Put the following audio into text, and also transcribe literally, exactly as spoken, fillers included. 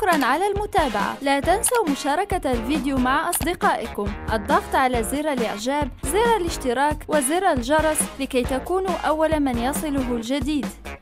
شكراً على المتابعة. لا تنسوا مشاركة الفيديو مع أصدقائكم، الضغط على زر الإعجاب، زر الاشتراك وزر الجرس لكي تكونوا أول من يصله الجديد.